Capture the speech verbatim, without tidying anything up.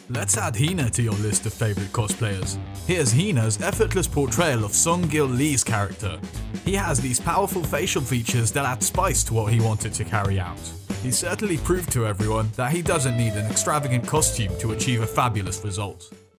Let's add Hina to your list of favourite cosplayers. Here's Hina's effortless portrayal of Sung Gil Lee's character. He has these powerful facial features that add spice to what he wanted to carry out. He certainly proved to everyone that he doesn't need an extravagant costume to achieve a fabulous result.